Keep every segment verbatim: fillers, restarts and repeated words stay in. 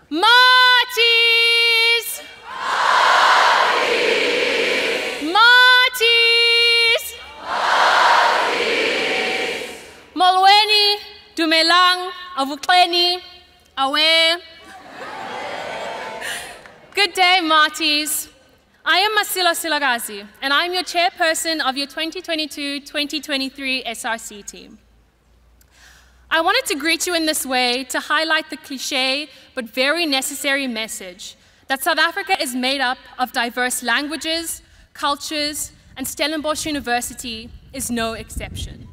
Marties! Marties! Molweni, dumelang, avukleni, awe. Good day, Marties. I am Masilo Silagazi, and I'm your chairperson of your twenty twenty-two twenty twenty-three S R C team. I wanted to greet you in this way to highlight the cliché but very necessary message that South Africa is made up of diverse languages, cultures, and Stellenbosch University is no exception.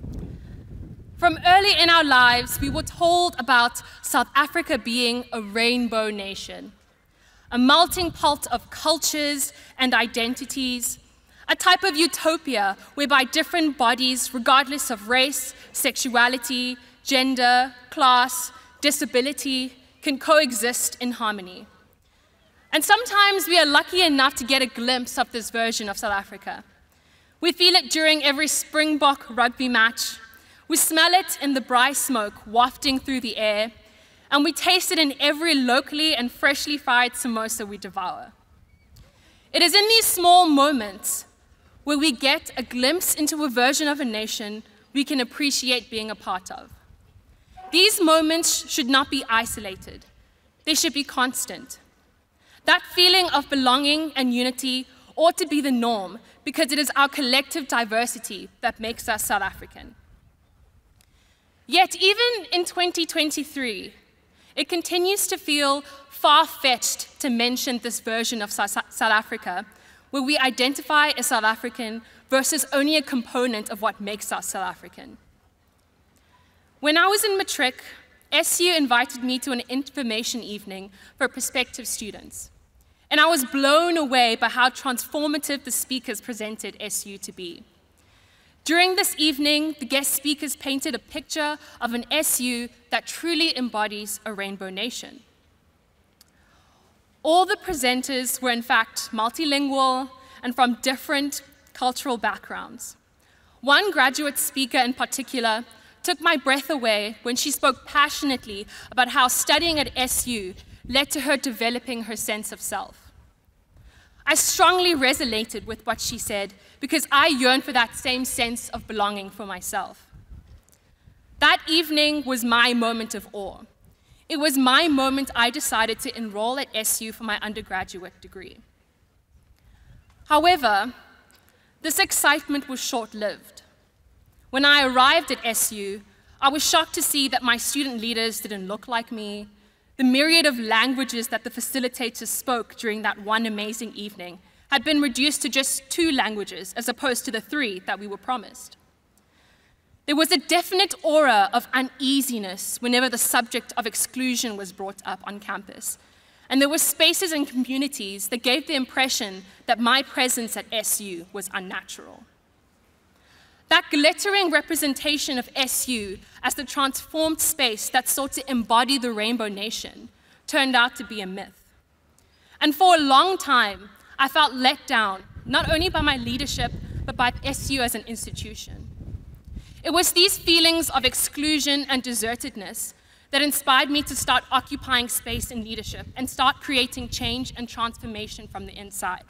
From early in our lives, we were told about South Africa being a rainbow nation, a melting pot of cultures and identities, a type of utopia whereby different bodies, regardless of race, sexuality, gender, class, disability, can coexist in harmony. And sometimes we are lucky enough to get a glimpse of this version of South Africa. We feel it during every Springbok rugby match. We smell it in the braai smoke wafting through the air, and we taste it in every locally and freshly fried samosa we devour. It is in these small moments where we get a glimpse into a version of a nation we can appreciate being a part of. These moments should not be isolated. They should be constant. That feeling of belonging and unity ought to be the norm because it is our collective diversity that makes us South African. Yet even in twenty twenty-three, it continues to feel far-fetched to mention this version of South Africa, where we identify as South African versus only a component of what makes us South African. When I was in matric, S U invited me to an information evening for prospective students, and I was blown away by how transformative the speakers presented S U to be. During this evening, the guest speakers painted a picture of an S U that truly embodies a rainbow nation. All the presenters were in fact multilingual and from different cultural backgrounds. One graduate speaker in particular took my breath away when she spoke passionately about how studying at S U led to her developing her sense of self. I strongly resonated with what she said because I yearned for that same sense of belonging for myself. That evening was my moment of awe. It was my moment I decided to enroll at S U for my undergraduate degree. However, this excitement was short-lived. When I arrived at S U, I was shocked to see that my student leaders didn't look like me. The myriad of languages that the facilitators spoke during that one amazing evening had been reduced to just two languages as opposed to the three that we were promised. There was a definite aura of uneasiness whenever the subject of exclusion was brought up on campus, and there were spaces and communities that gave the impression that my presence at S U was unnatural. That glittering representation of S U as the transformed space that sought to embody the rainbow nation turned out to be a myth. And for a long time, I felt let down, not only by my leadership, but by S U as an institution. It was these feelings of exclusion and desertedness that inspired me to start occupying space in leadership and start creating change and transformation from the inside.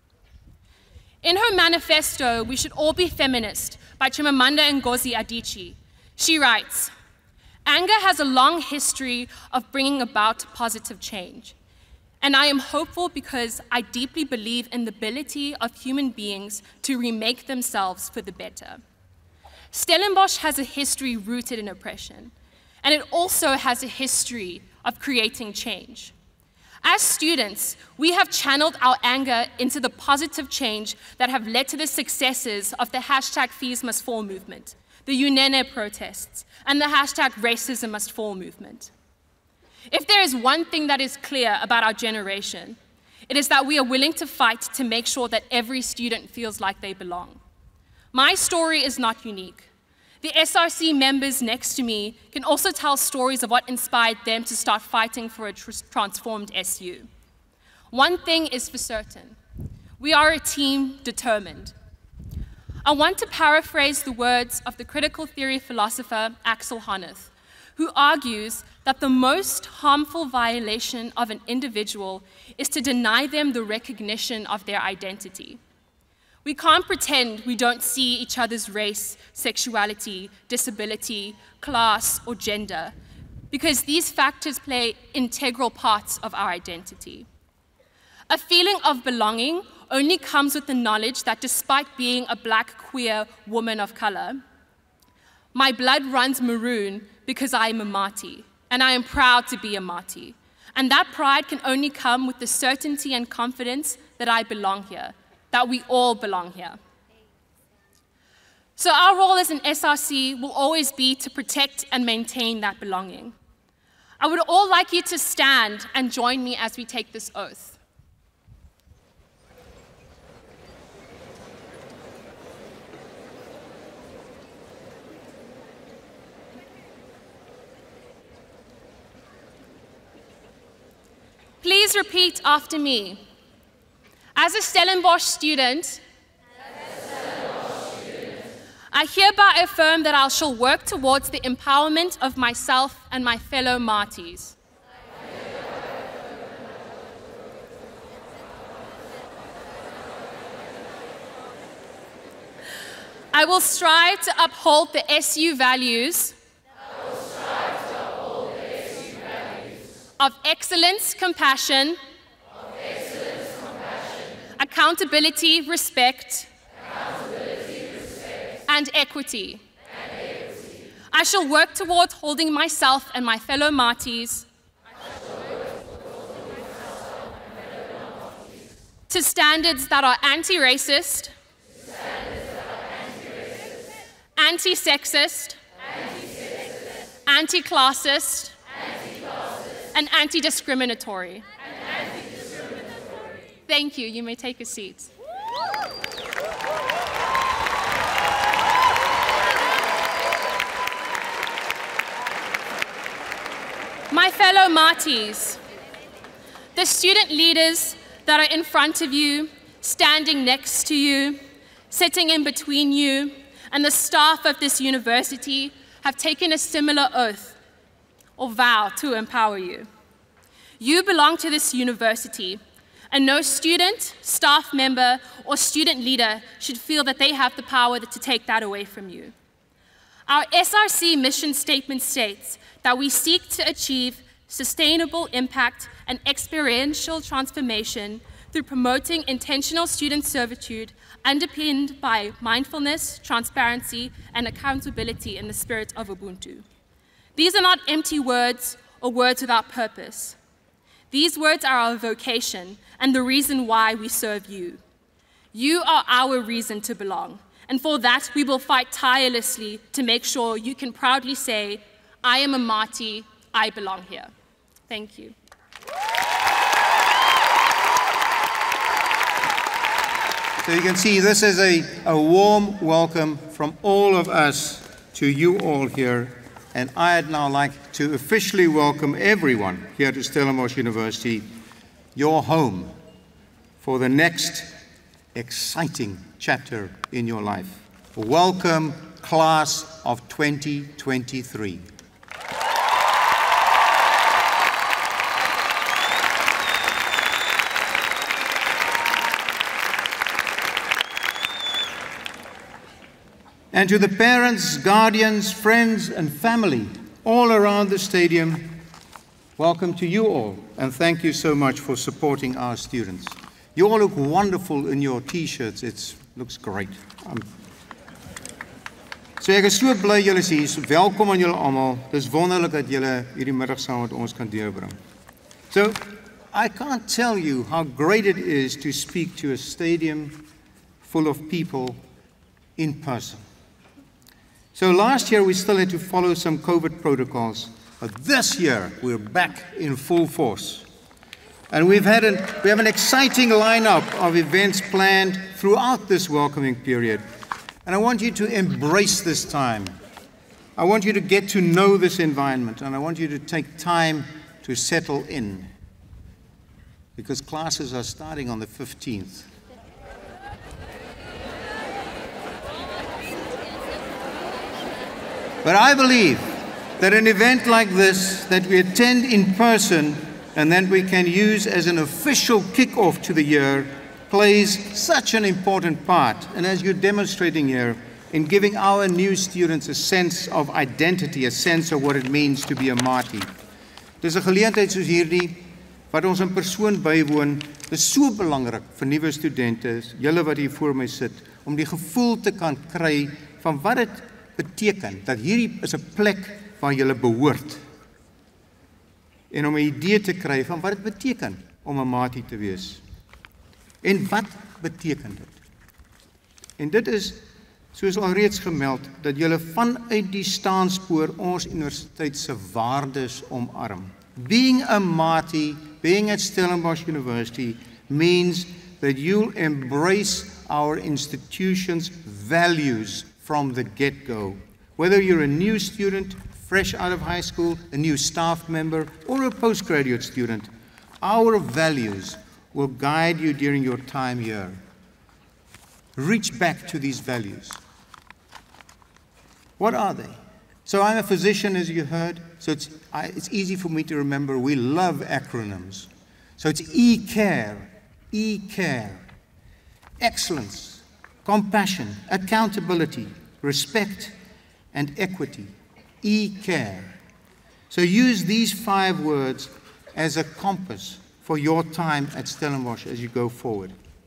In her manifesto, We Should All Be Feminist, by Chimamanda Ngozi Adichie, she writes, "Anger has a long history of bringing about positive change, and I am hopeful because I deeply believe in the ability of human beings to remake themselves for the better. Stellenbosch has a history rooted in oppression, and it also has a history of creating change. As students, we have channeled our anger into the positive change that have led to the successes of the hashtag Fees Must Fall movement, the UNENE protests, and the hashtag Racism Must Fall movement. If there is one thing that is clear about our generation, it is that we are willing to fight to make sure that every student feels like they belong. My story is not unique. The S R C members next to me can also tell stories of what inspired them to start fighting for a tr- transformed S U. One thing is for certain, we are a team determined. I want to paraphrase the words of the critical theory philosopher Axel Honneth, who argues that the most harmful violation of an individual is to deny them the recognition of their identity. We can't pretend we don't see each other's race, sexuality, disability, class, or gender, because these factors play integral parts of our identity. A feeling of belonging only comes with the knowledge that despite being a black, queer woman of color, my blood runs maroon because I am a Māori, and I am proud to be a Māori. And that pride can only come with the certainty and confidence that I belong here, that we all belong here. So our role as an S R C will always be to protect and maintain that belonging. I would all like you to stand and join me as we take this oath. Please repeat after me. As a Stellenbosch student, I hereby affirm that I shall work towards the empowerment of myself and my fellow Māoris. I will strive to uphold the S U values of excellence, compassion, of excellence, compassion, accountability, respect, accountability, respect, and equity. and equity. I shall work towards holding myself and my fellow Māoris to standards that are anti-racist, anti-sexist, anti-classist, and anti-discriminatory. Thank you. You may take a seat. My fellow Māoris, the student leaders that are in front of you, standing next to you, sitting in between you, and the staff of this university have taken a similar oath or vow to empower you. You belong to this university, and no student, staff member, or student leader should feel that they have the power to take that away from you. Our S R C mission statement states that we seek to achieve sustainable impact and experiential transformation through promoting intentional student servitude underpinned by mindfulness, transparency, and accountability in the spirit of Ubuntu. These are not empty words or words without purpose. These words are our vocation and the reason why we serve you. You are our reason to belong, and for that we will fight tirelessly to make sure you can proudly say, I am a Māori, I belong here. Thank you. So you can see this is a, a warm welcome from all of us to you all here. And I'd now like to officially welcome everyone here to Stellenbosch University, your home, for the next exciting chapter in your life. Welcome, class of twenty twenty-three. And to the parents, guardians, friends, and family all around the stadium, welcome to you all, and thank you so much for supporting our students. You all look wonderful in your t-shirts. It looks great. Um, so ek is so bly julle is hier. Welkom aan julle almal. Dis wonderlik dat julle hierdie middag saam met ons kan deurbring. So, I can't tell you how great it is to speak to a stadium full of people in person. So last year we still had to follow some COVID protocols, but this year we're back in full force. And we've had an, we have an exciting lineup of events planned throughout this welcoming period. And I want you to embrace this time. I want you to get to know this environment, and I want you to take time to settle in. Because classes are starting on the fifteenth. But I believe that an event like this, that we attend in person and that we can use as an official kick-off to the year, plays such an important part, and as you're demonstrating here, in giving our new students a sense of identity, a sense of what it means to be a Mati. Dis 'n geleentheid soos hierdie, wat ons in persoon bywoon, dis so belangrik vir nuwe studente, julle wat hier voor my sit, om die gevoel te kan kry van wat dit beteken, dat hierdie is 'n plek waar julle behoort. En om 'n idee te kry van wat dit beteken om 'n Mati te wees. En wat beteken dit? En dit is, soos alreeds gemeld, dat julle vanuit die staanspoor ons universiteit se waardes omarm. Being a Mati, being at Stellenbosch University, means that you'll embrace our institution's values from the get-go. Whether you're a new student, fresh out of high school, a new staff member, or a postgraduate student, our values will guide you during your time here. Reach back to these values. What are they? So I'm a physician, as you heard, so it's, I, it's easy for me to remember. We love acronyms. So it's E-CARE, E-CARE, excellence, compassion, accountability, respect, and equity. E-CARE. So use these five words as a compass for your time at Stellenbosch as you go forward.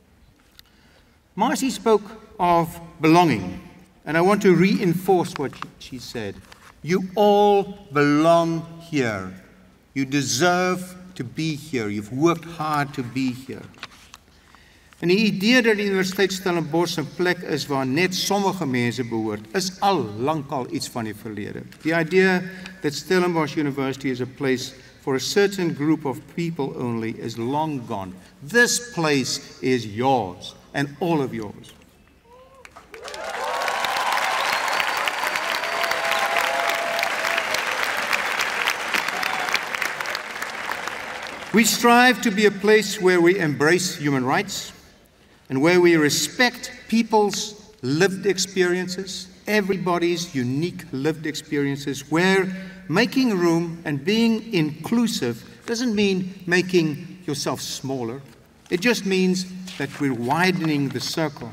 Marcy spoke of belonging, and I want to reinforce what she said. You all belong here. You deserve to be here. You've worked hard to be here. En die idee dat die Universiteit Stellenbosch 'n plek is waar net sommige mense behoort, is al lankal iets van die verlede. The idea that Stellenbosch University is a place for a certain group of people only is long gone. This place is yours, and all of yours. We strive to be a place where we embrace human rights and where we respect people's lived experiences, everybody's unique lived experiences, where making room and being inclusive doesn't mean making yourself smaller. It just means that we're widening the circle.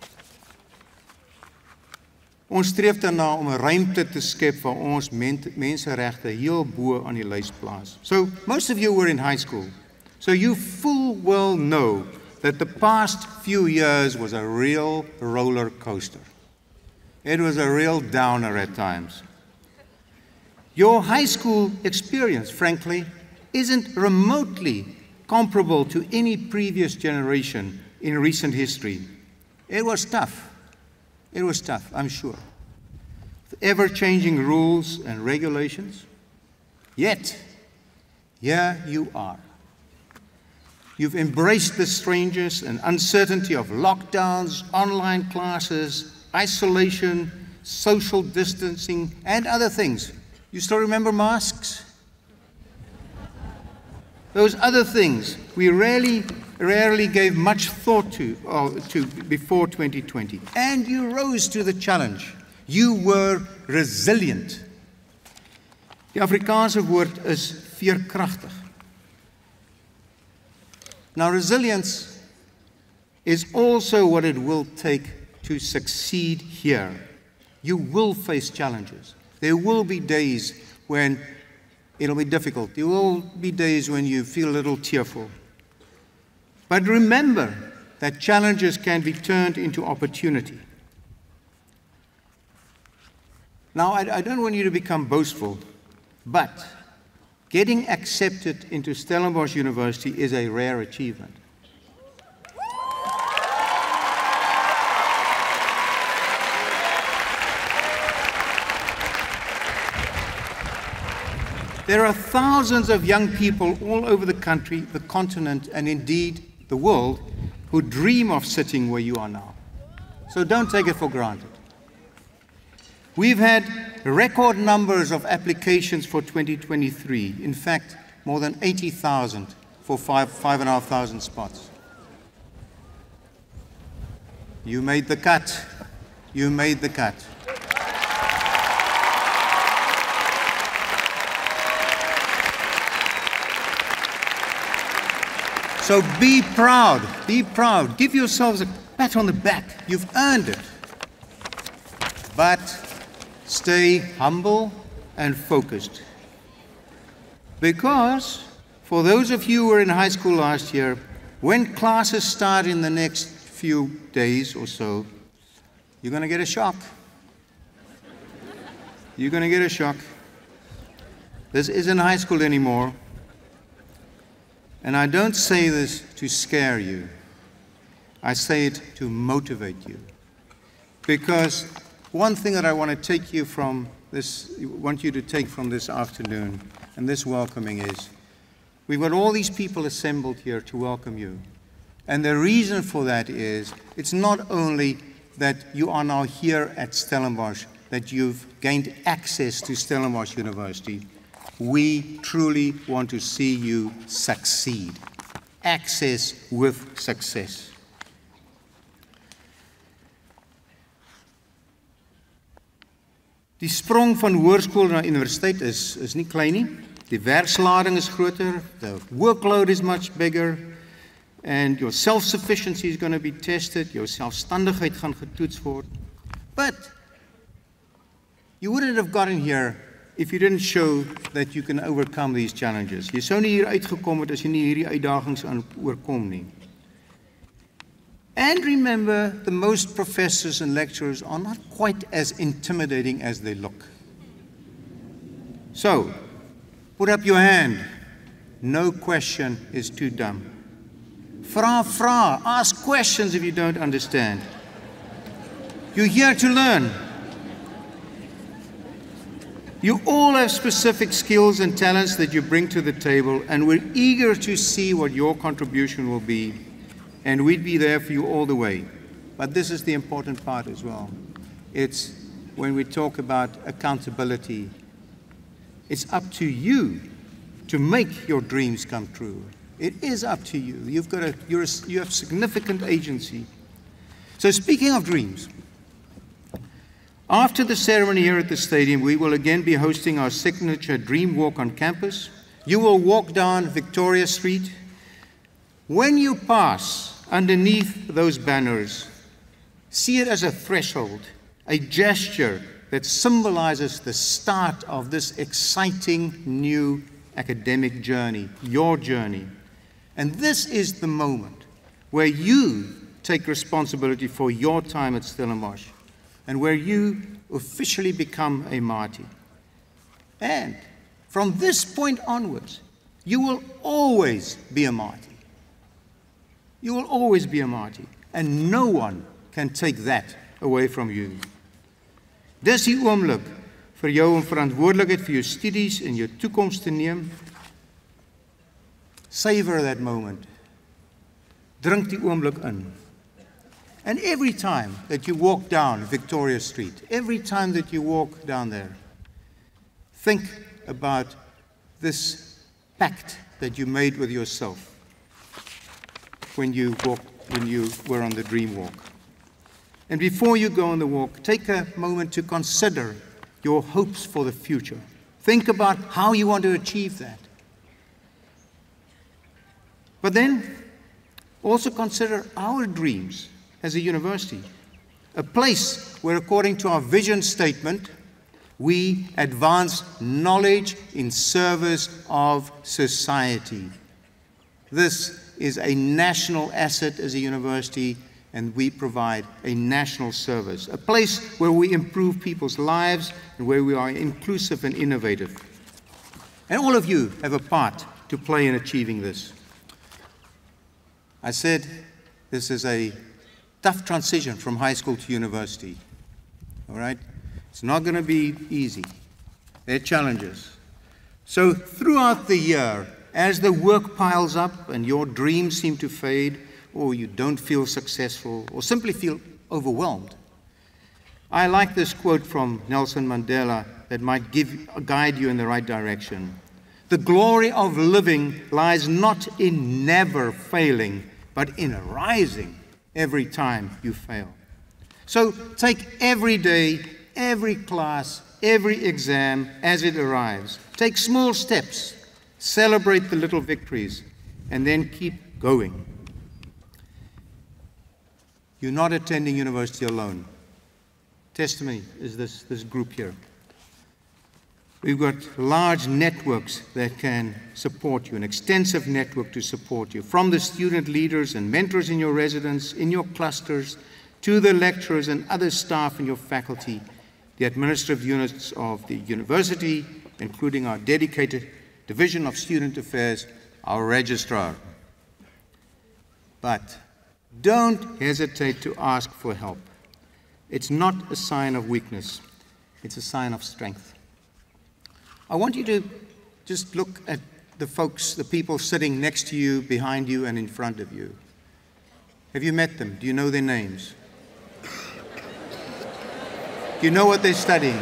Ons streef daarna om 'n ruimte te skep waar ons menseregte heel bo aan die lys plaas. So, most of you were in high school. So you full well know that the past few years was a real roller coaster. It was a real downer at times. Your high school experience, frankly, isn't remotely comparable to any previous generation in recent history. It was tough. It was tough, I'm sure. With ever-changing rules and regulations. Yet, here you are. You've embraced the strangeness and uncertainty of lockdowns, online classes, isolation, social distancing, and other things. You still remember masks? Those other things we rarely, rarely gave much thought to, uh, to before twenty twenty. And you rose to the challenge. You were resilient. Die Afrikaanse woord is veerkragtig. Now, resilience is also what it will take to succeed here. You will face challenges. There will be days when it'll be difficult. There will be days when you feel a little tearful. But remember that challenges can be turned into opportunity. Now, I, I don't want you to become boastful, but getting accepted into Stellenbosch University is a rare achievement. There are thousands of young people all over the country, the continent, and indeed the world who dream of sitting where you are now. So don't take it for granted. We've had record numbers of applications for twenty twenty-three. In fact, more than eighty thousand for five, five and a half thousand spots. You made the cut. You made the cut. So be proud, be proud. Give yourselves a pat on the back. You've earned it. But stay humble and focused. Because for those of you who were in high school last year, when classes start in the next few days or so, you're going to get a shock. You're going to get a shock. This isn't high school anymore. And I don't say this to scare you. I say it to motivate you. Because one thing that I want to take you from this, want you to take from this afternoon and this welcoming is, we've got all these people assembled here to welcome you. And the reason for that is, it's not only that you are now here at Stellenbosch, that you've gained access to Stellenbosch University. We truly want to see you succeed. Access with success. Die sprong van hoërskool na universiteit is, is nie klein nie. Die werkslading is groter, the workload is much bigger, and your self-sufficiency is going to be tested, your selfstandigheid gaan getoets word. But you wouldn't have gotten here if you didn't show that you can overcome these challenges. Jy sou nie hier uitgekom het as jy nie hierdie uitdagings aan oorkom nie. And remember, the most professors and lecturers are not quite as intimidating as they look. So, put up your hand. No question is too dumb. Vra, vra. Ask questions if you don't understand. You're here to learn. You all have specific skills and talents that you bring to the table, and we're eager to see what your contribution will be, and we'd be there for you all the way. But this is the important part as well. It's when we talk about accountability, it's up to you to make your dreams come true. It is up to you. You've got a, you're a, you have significant agency. So speaking of dreams, after the ceremony here at the stadium, we will again be hosting our signature Dream Walk on campus. You will walk down Victoria Street. When you pass underneath those banners, see it as a threshold, a gesture that symbolizes the start of this exciting new academic journey, your journey. And this is the moment where you take responsibility for your time at Stellenbosch, and where you officially become a Marty. And from this point onwards, you will always be a Marty. You will always be a Marty, and no one can take that away from you. Dis die oomblik vir jou om verantwoordelikheid vir jou studies en jou toekoms te neem. Savor that moment. Drink die oomblik in. And every time that you walk down Victoria Street, every time that you walk down there, think about this pact that you made with yourself when you walked, when you were on the dream walk. And before you go on the walk, take a moment to consider your hopes for the future. Think about how you want to achieve that. But then also consider our dreams as a university, a place where, according to our vision statement, we advance knowledge in service of society. This is a national asset as a university, and we provide a national service, a place where we improve people's lives and where we are inclusive and innovative. And all of you have a part to play in achieving this. I said this is a tough transition from high school to university, all right? It's not going to be easy. There are challenges. So throughout the year, as the work piles up and your dreams seem to fade, or you don't feel successful, or simply feel overwhelmed, I like this quote from Nelson Mandela that might give, guide you in the right direction. The glory of living lies not in never failing, but in rising every time you fail. So take every day, every class, every exam as it arrives. Take small steps, celebrate the little victories, and then keep going. You're not attending university alone. Testimony is this, this group here. We've got large networks that can support you, an extensive network to support you, from the student leaders and mentors in your residence, in your clusters, to the lecturers and other staff in your faculty, the administrative units of the university, including our dedicated Division of Student Affairs, our registrar. But don't hesitate to ask for help. It's not a sign of weakness, it's a sign of strength. I want you to just look at the folks, the people sitting next to you, behind you, and in front of you. Have you met them? Do you know their names? Do you know what they're studying?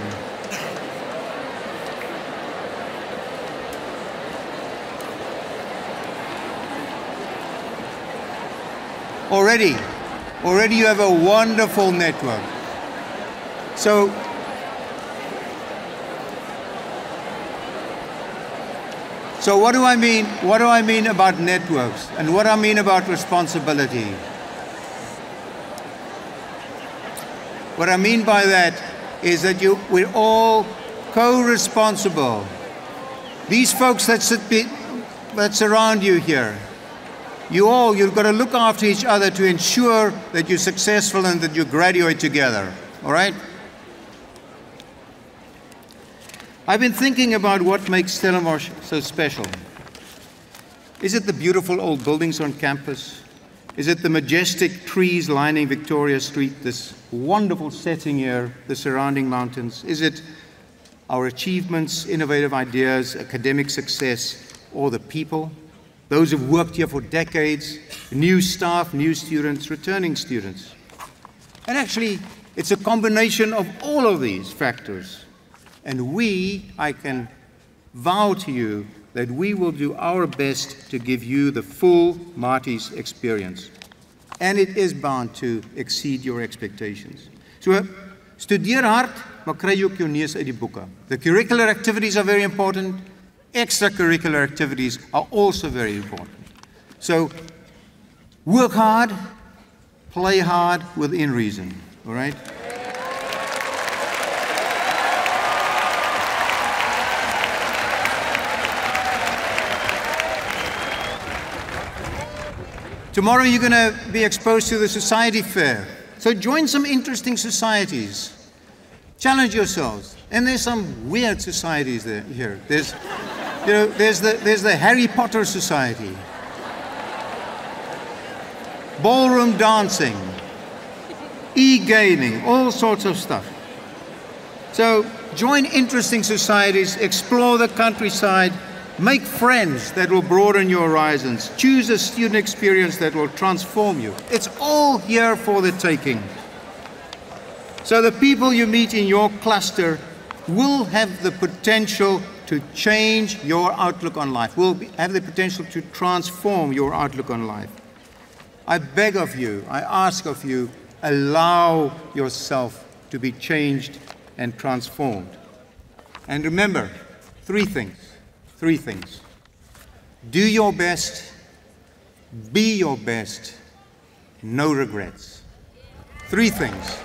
Already, already you have a wonderful network. So, so what do I mean? What do I mean about networks, and what I mean about responsibility? What I mean by that is that you, we're all co-responsible. These folks that sit be, that surround you here, you all, you've got to look after each other to ensure that you're successful and that you graduate together, all right? I've been thinking about what makes Stellenbosch so special. Is it the beautiful old buildings on campus? Is it the majestic trees lining Victoria Street, this wonderful setting here, the surrounding mountains? Is it our achievements, innovative ideas, academic success, or the people? Those who've worked here for decades, new staff, new students, returning students. And actually, it's a combination of all of these factors. And we, I can vow to you that we will do our best to give you the full Marty's experience. And it is bound to exceed your expectations. So, studeer hard, maar kry ook jou neus uit die boeke. The curricular activities are very important. Extracurricular activities are also very important. So, work hard, play hard within reason, all right? Tomorrow you're going to be exposed to the society fair. So join some interesting societies. Challenge yourselves. And there's some weird societies there, here. There's, you know, there's the, there's the Harry Potter Society. Ballroom dancing. E-gaming, all sorts of stuff. So join interesting societies, explore the countryside, make friends that will broaden your horizons. Choose a student experience that will transform you. It's all here for the taking. So the people you meet in your cluster will have the potential to change your outlook on life, will be, have the potential to transform your outlook on life. I beg of you, I ask of you, allow yourself to be changed and transformed. And remember, three things. Three things. Do your best, be your best, no regrets. Three things.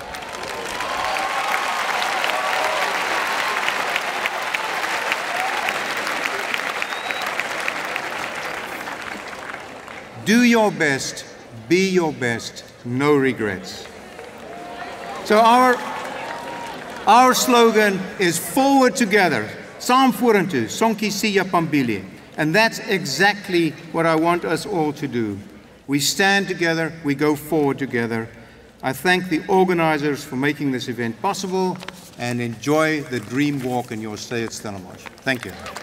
Do your best, be your best, no regrets. So our, our slogan is forward together. Saam vorentoe, sonkie siya pambili. And that's exactly what I want us all to do. We stand together, we go forward together. I thank the organizers for making this event possible, and enjoy the dream walk in your stay at Stellenbosch. Thank you.